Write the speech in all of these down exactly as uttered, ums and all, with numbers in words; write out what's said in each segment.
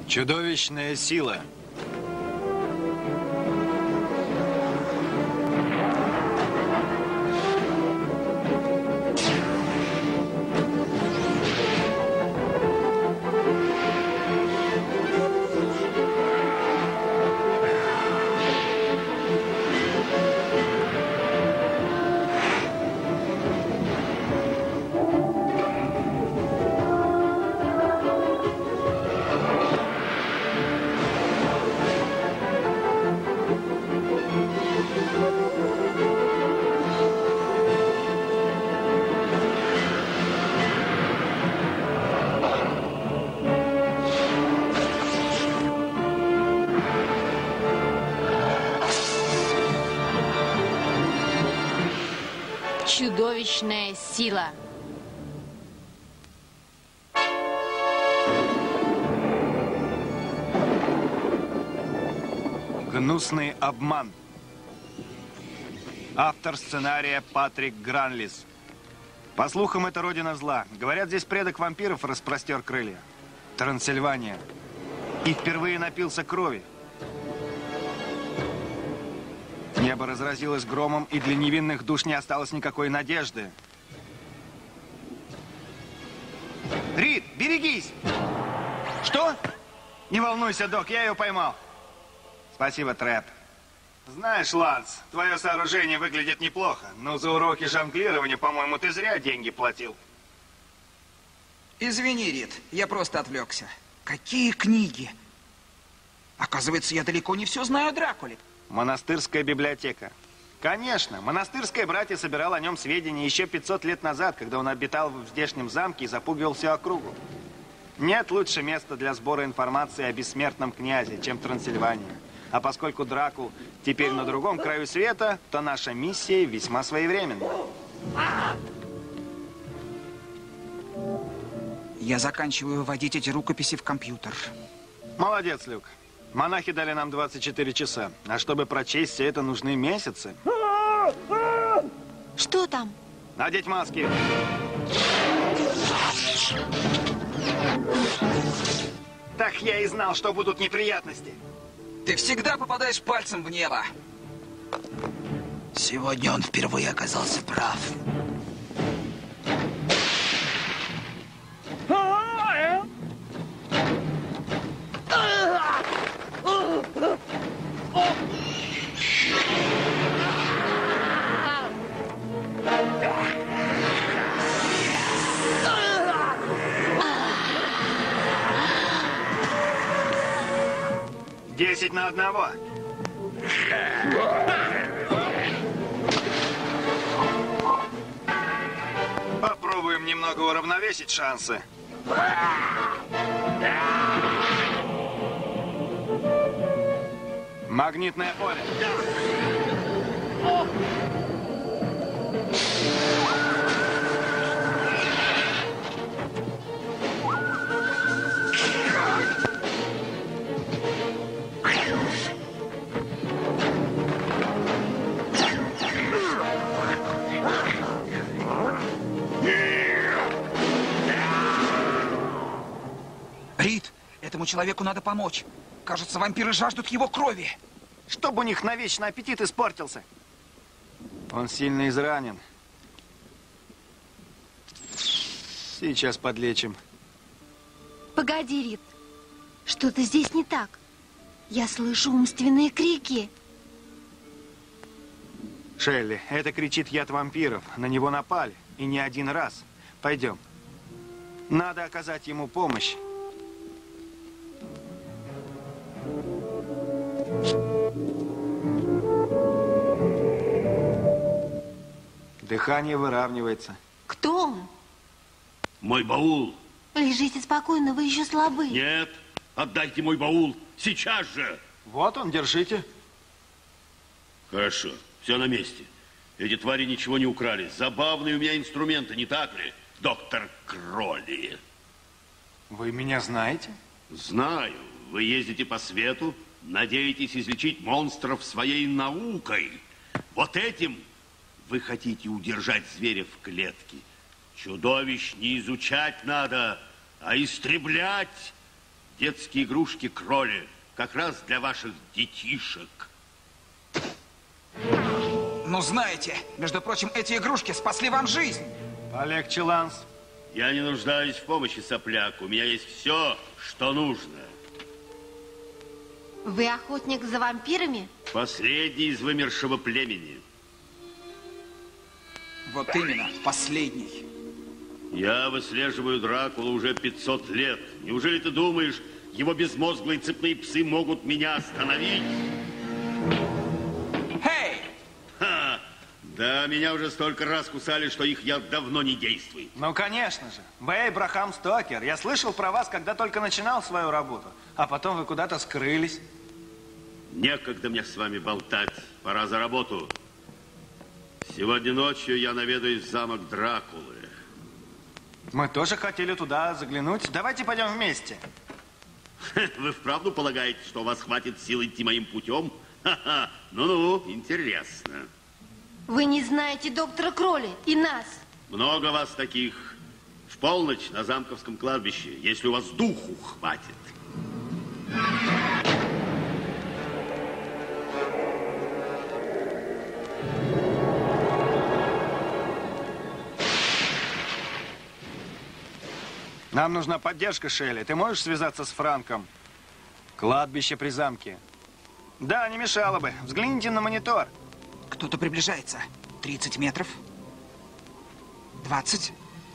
Чудовищная сила. Чудовищная сила. Гнусный обман. Автор сценария Патрик Гранлис. По слухам, это родина зла. Говорят, здесь предок вампиров распростер крылья. Трансильвания. И впервые напился крови. Небо разразилось громом, и для невинных душ не осталось никакой надежды. Рид, берегись! Что? Не волнуйся, док, я ее поймал. Спасибо, Трэп. Знаешь, Ланс, твое сооружение выглядит неплохо, но за уроки жонглирования, по-моему, ты зря деньги платил. Извини, Рид, я просто отвлекся. Какие книги? Оказывается, я далеко не все знаю о Дракуле. Монастырская библиотека. Конечно, монастырское братье собирало о нем сведения еще пятьсот лет назад, когда он обитал в здешнем замке и запугивал всю округу. Нет лучше места для сбора информации о бессмертном князе, чем Трансильвания. А поскольку Дракул теперь на другом краю света, то наша миссия весьма своевременна. Я заканчиваю вводить эти рукописи в компьютер. Молодец, Люк. Монахи дали нам двадцать четыре часа, а чтобы прочесть все это, нужны месяцы. Что там? Надеть маски. Так я и знал, что будут неприятности. Ты всегда попадаешь пальцем в небо. Сегодня он впервые оказался прав. Десять на одного. Попробуем немного уравновесить шансы. Магнитное поле. Рид, этому человеку надо помочь. Кажется, вампиры жаждут его крови. Чтобы у них навечно аппетит испортился. Он сильно изранен. Сейчас подлечим. Погоди, Рид. Что-то здесь не так. Я слышу умственные крики. Шелли, это кричит яд вампиров. На него напали. И не один раз. Пойдем. Надо оказать ему помощь. Дыхание выравнивается. Кто он? Мой баул. Лежите спокойно, вы еще слабы. Нет, отдайте мой баул. Сейчас же. Вот он, держите. Хорошо, все на месте. Эти твари ничего не украли. Забавные у меня инструменты, не так ли, доктор Кролли? Вы меня знаете? Знаю. Вы ездите по свету, надеетесь излечить монстров своей наукой. Вот этим вы хотите удержать зверя в клетке. Чудовищ не изучать надо, а истреблять. детские игрушки-кроли. Как раз для ваших детишек. Ну, знаете, между прочим, эти игрушки спасли вам жизнь. Полегче, Ланс. Я не нуждаюсь в помощи, сопляк. У меня есть все, что нужно. Вы охотник за вампирами? Последний из вымершего племени. Вот именно, последний. Я выслеживаю Дракулу уже пятьсот лет. Неужели ты думаешь, его безмозглые цепные псы могут меня остановить? Эй! Ха! Да, меня уже столько раз кусали, что их яд давно не действует. Ну, конечно же. Вы Эйбрахам Стокер. Я слышал про вас, когда только начинал свою работу. А потом вы куда-то скрылись. Некогда мне с вами болтать. Пора за работу. Сегодня ночью я наведаюсь в замок Дракулы. Мы тоже хотели туда заглянуть. Давайте пойдем вместе. Вы вправду полагаете, что у вас хватит сил идти моим путем? Ха-ха. Ну-ну, интересно. Вы не знаете доктора Кроли и нас. Много вас таких. В полночь на Замковском кладбище, если у вас духу хватит. Нам нужна поддержка, Шелли. Ты можешь связаться с Франком? Кладбище при замке. Да, не мешало бы. Взгляните на монитор. Кто-то приближается. тридцать метров. двадцать.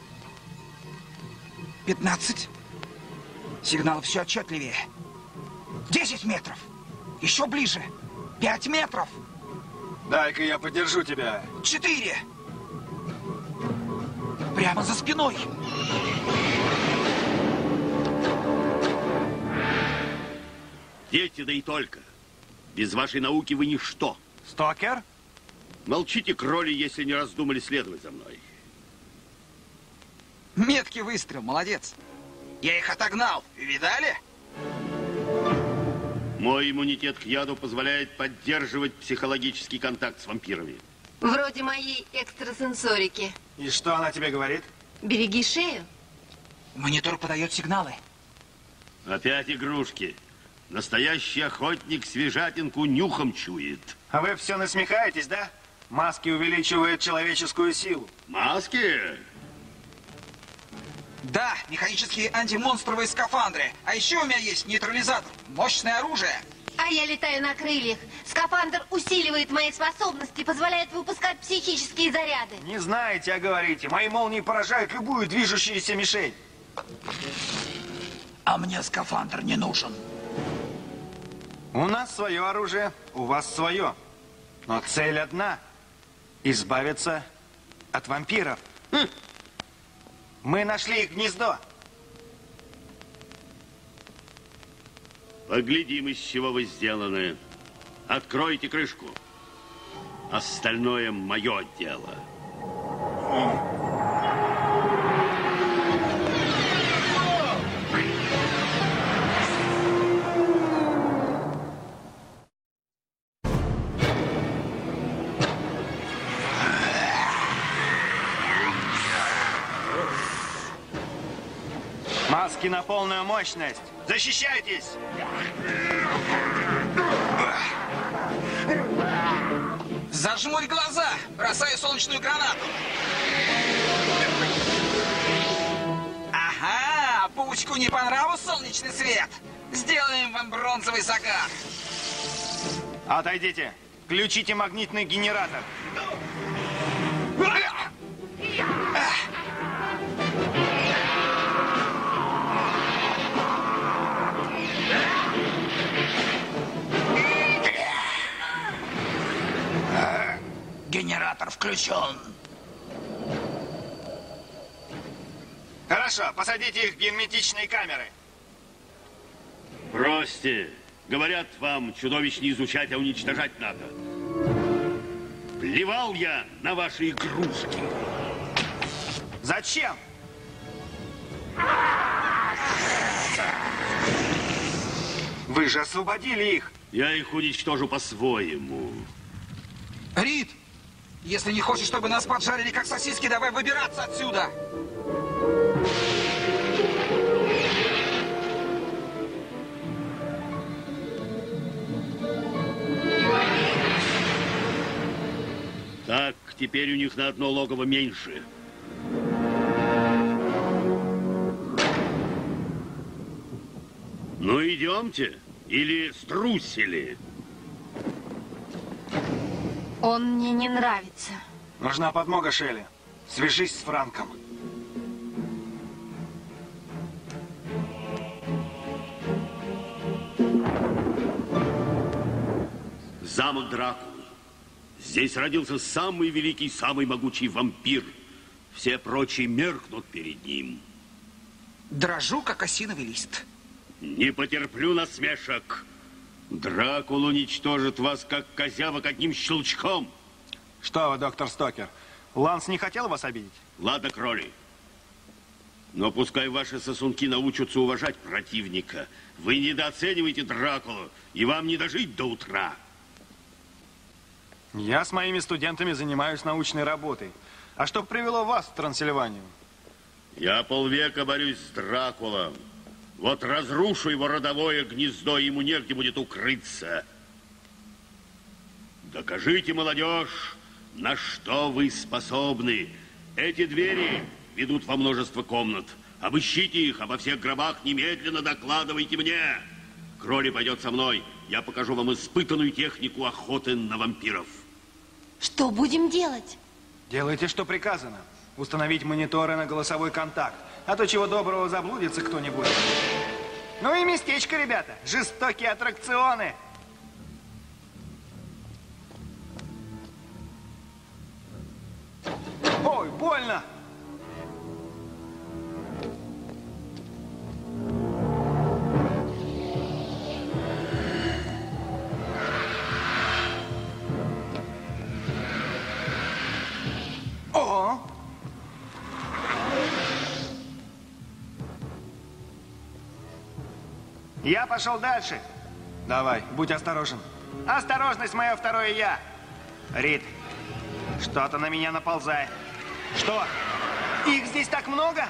пятнадцать. Сигнал все отчетливее. десять метров. Еще ближе. пять метров. Дай-ка я поддержу тебя. четыре. Прямо за спиной. Дети, да и только. Без вашей науки вы ничто. Стокер? Молчите, кроли, если не раздумали следовать за мной. Меткий выстрел, молодец. Я их отогнал. Видали? Мой иммунитет к яду позволяет поддерживать психологический контакт с вампирами. Вроде моей экстрасенсорики. И что она тебе говорит? Береги шею. Монитор подает сигналы. Опять игрушки. Настоящий охотник свежатинку нюхом чует. А вы все насмехаетесь, да? Маски увеличивают человеческую силу. Маски? Да, механические антимонстровые скафандры. А еще у меня есть нейтрализатор. Мощное оружие. А я летаю на крыльях. Скафандр усиливает мои способности, позволяет выпускать психические заряды. Не знаете, а говорите. Мои молнии поражают любую движущуюся мишень. А мне скафандр не нужен. У нас свое оружие, у вас свое. Но цель одна – избавиться от вампиров. Хм. Мы нашли их гнездо. Поглядим, из чего вы сделаны. Откройте крышку. Остальное мое дело. Маски на полную мощность. Защищайтесь! Зажмурь глаза. Бросаю солнечную гранату. Ага, паучку не понравился солнечный свет. Сделаем вам бронзовый загар. Отойдите. Включите магнитный генератор. Генератор включен. Хорошо, посадите их в герметичные камеры. Бросьте. Говорят вам, чудовищ не изучать, а уничтожать надо. Плевал я на ваши игрушки. Зачем? Вы же освободили их. Я их уничтожу по-своему. Рид, если не хочешь, чтобы нас поджарили как сосиски, давай выбираться отсюда. теперь у них на одно логово меньше. Ну, идемте. Или струсили. Он мне не нравится. Нужна подмога, Шелли. Свяжись с Франком. Замок Дракулы. Здесь родился самый великий, самый могучий вампир. Все прочие меркнут перед ним. Дрожу, как осиновый лист. Не потерплю насмешек. Дракула уничтожит вас, как козявок, одним щелчком. Что вы, доктор Стокер? Ланс не хотел вас обидеть? Ладно, Кроли. Но пускай ваши сосунки научатся уважать противника. Вы недооцениваете Дракулу, и вам не дожить до утра. Я с моими студентами занимаюсь научной работой. А что привело вас в Трансильванию? Я полвека борюсь с Дракулом. Вот разрушу его родовое гнездо, ему негде будет укрыться. Докажите, молодежь, на что вы способны. Эти двери ведут во множество комнат. Обыщите их, обо всех гробах немедленно докладывайте мне. Кроли пойдет со мной. Я покажу вам испытанную технику охоты на вампиров. Что будем делать? Делайте, что приказано. Установить мониторы на голосовой контакт. А то чего доброго заблудится кто-нибудь. Ну и местечко, ребята. Жестокие аттракционы. Ой, больно. О! Я пошел дальше. Давай, будь осторожен. Осторожность, мое второе я. Рид, что-то на меня наползает. Что? Их здесь так много?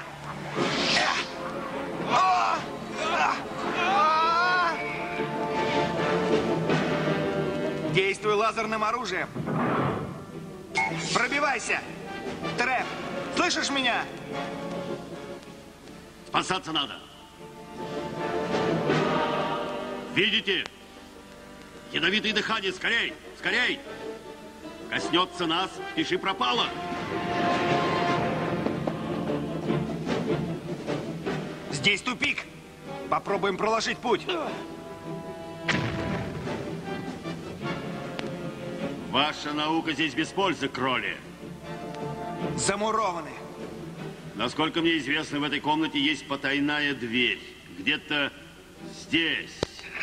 Действуй лазерным оружием. Пробивайся. Трэп, слышишь меня? Спасаться надо. Видите? Ядовитое дыхание, скорей, скорей! Коснется нас, пиши пропало. Здесь тупик. Попробуем проложить путь. Ваша наука здесь без пользы, Кроли. Замурованы. Насколько мне известно, в этой комнате есть потайная дверь. Где-то здесь.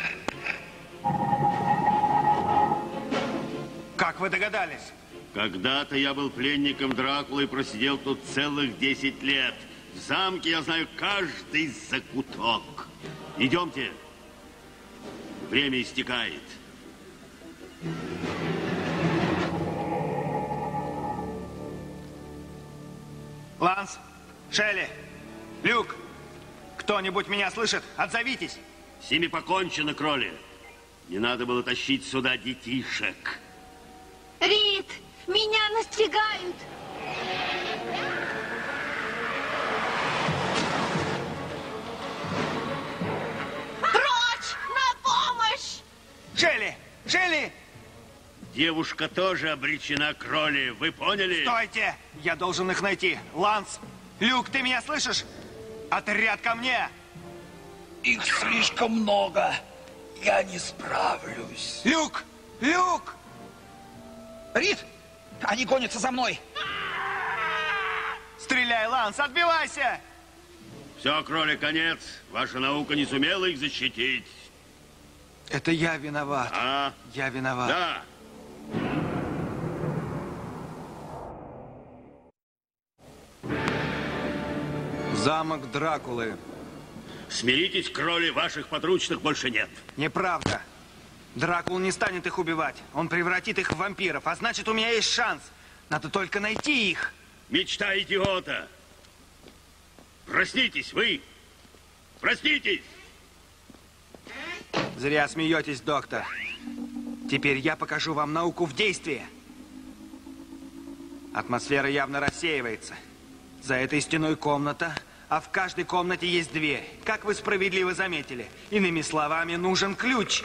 Как вы догадались? Когда-то я был пленником Дракулы и просидел тут целых десять лет. В замке я знаю каждый закуток. Идемте. Время истекает. Ланс, Шелли, Люк, кто-нибудь меня слышит? Отзовитесь. С ними покончено, Кроли. Не надо было тащить сюда детишек. Рид, меня настигают. Прочь! На помощь! Шелли! Шелли! Девушка тоже обречена, Кроли. Вы поняли? Стойте! Я должен их найти. Ланс! Люк, ты меня слышишь? Отряд ко мне! Их слишком много. Я не справлюсь. Люк! Люк! Рид, они гонятся за мной. Стреляй, Ланс, отбивайся! Все, Кроли, конец. Ваша наука не сумела их защитить. Это я виноват. А? Я виноват. Да. Замок Дракулы. Смиритесь, Кроли, ваших подручных больше нет. Неправда. Дракул не станет их убивать. Он превратит их в вампиров. А значит, у меня есть шанс. Надо только найти их. Мечта идиота. Проснитесь, вы. Проснитесь. Зря смеетесь, доктор. Теперь я покажу вам науку в действии. Атмосфера явно рассеивается. За этой стеной комната, а в каждой комнате есть дверь. Как вы справедливо заметили. Иными словами, нужен ключ.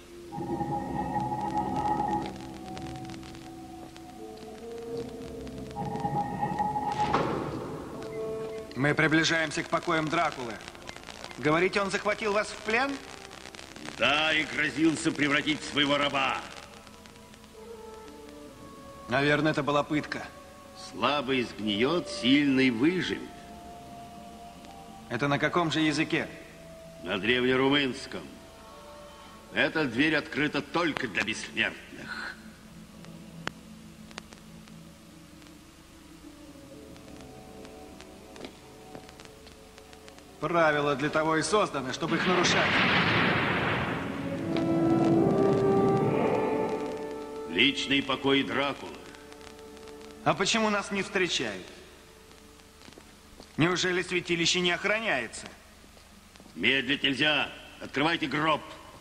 Мы приближаемся к покоям Дракулы. Говорите, он захватил вас в плен? Да, и грозился превратить в своего раба. Наверное, это была пытка. Слабый сгниет, сильный выживет. Это на каком же языке? На древнерумынском. Эта дверь открыта только для бессмертных. Правила для того и созданы, чтобы их нарушать. Личный покой Дракулы. А почему нас не встречают? Неужели святилище не охраняется? Медлить нельзя. Открывайте гроб.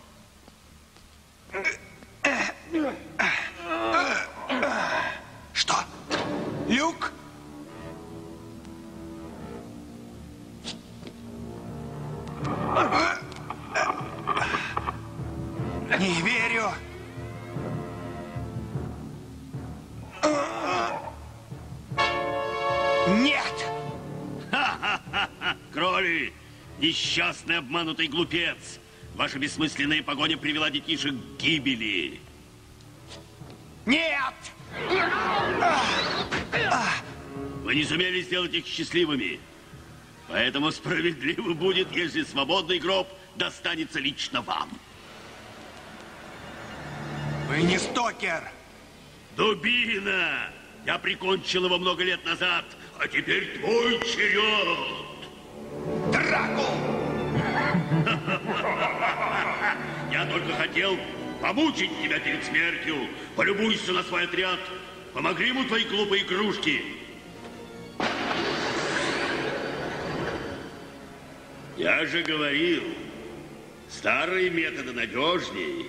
Что? Люк? Не верю. Нет! Ха-ха-ха! Кроли! Несчастный обманутый глупец! Ваша бессмысленная погоня привела детишек к гибели. Нет! Вы не сумели сделать их счастливыми. Поэтому справедливо будет, если свободный гроб достанется лично вам. Вы не Стокер! Дубина! Я прикончил его много лет назад, а теперь твой черед! Дракул! Я только хотел помучить тебя перед смертью. Полюбуйся на свой отряд. Помогли ему твои глупые игрушки. Я же говорил, старые методы надежней.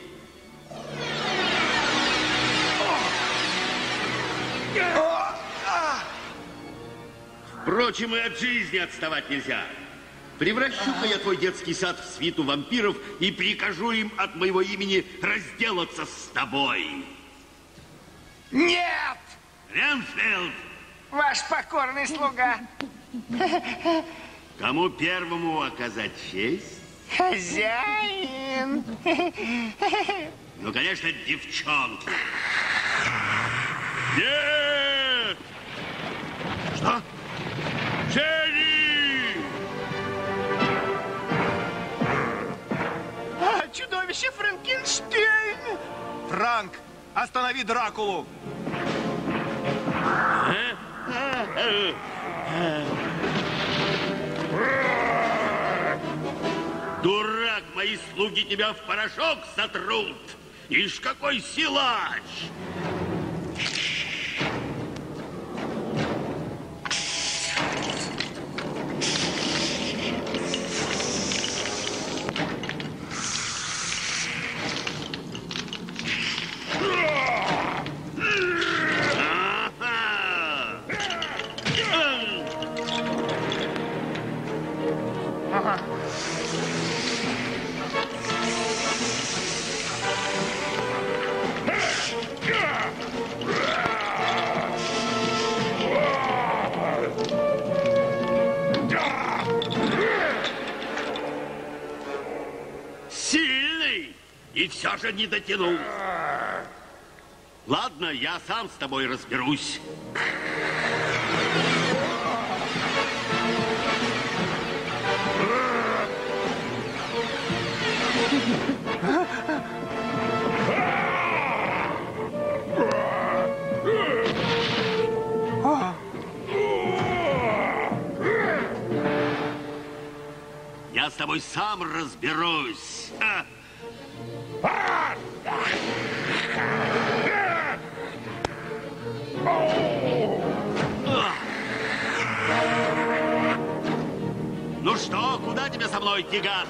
Впрочем, и от жизни отставать нельзя. Превращу-ка я твой детский сад в свиту вампиров и прикажу им от моего имени разделаться с тобой. Нет! Ренфилд! Ваш покорный слуга. Кому первому оказать честь? Хозяин. Ну, конечно, девчонку. Нет! Что? Дженни! А, чудовище Франкенштейн! Франк, останови Дракулу! Дурак, мои слуги тебя в порошок сотрут! Ишь, какой силач! Сильный! И все же не дотянул. Ладно, я сам с тобой разберусь. Я с тобой сам разберусь. А? Ну что, куда тебе со мной тягаться?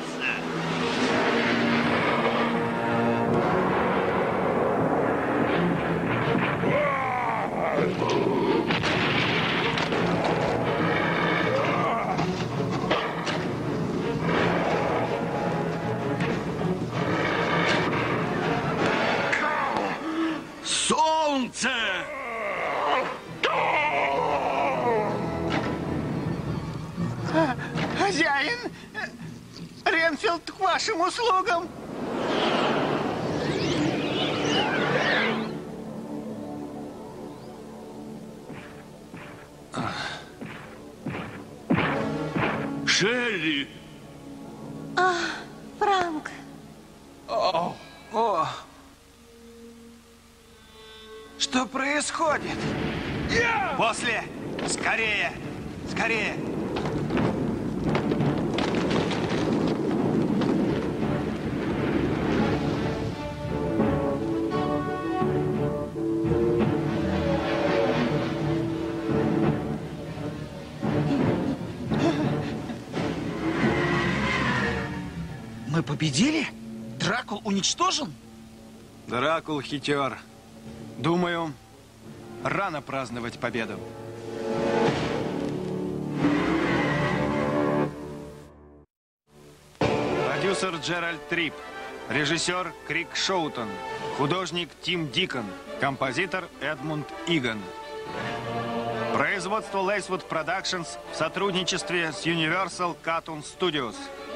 вашим услугам! Шелли! А, Франк. О! Что происходит? После! Скорее! Скорее! Мы победили? Дракул уничтожен? Дракул хитер. Думаю, рано праздновать победу. Продюсер Джеральд Трип. Режиссер Крик Шоутон. Художник Тим Дикон. Композитор Эдмунд Иган. Производство Lacewood Productions в сотрудничестве с Universal Cartoon Studios.